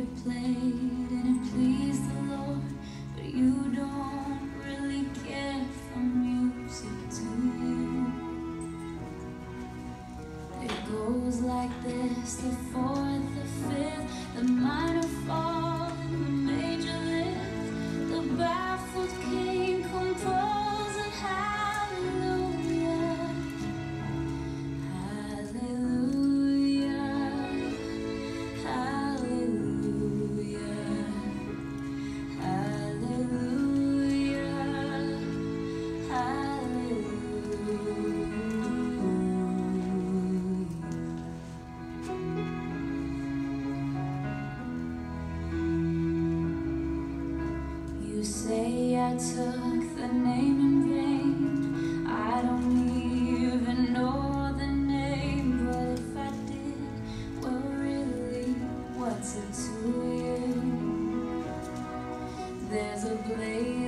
played and it pleased the Lord, but you don't really care for music, do you? It goes like this: the fourth, the fifth, the minor fall and the major lift, the baffled king composing hallelujah, hallelujah, hallelujah, hallelujah, hallelujah. You say I took the name in vain. I don't even know the name, but if I did, well really, what's it to you? There's a blaze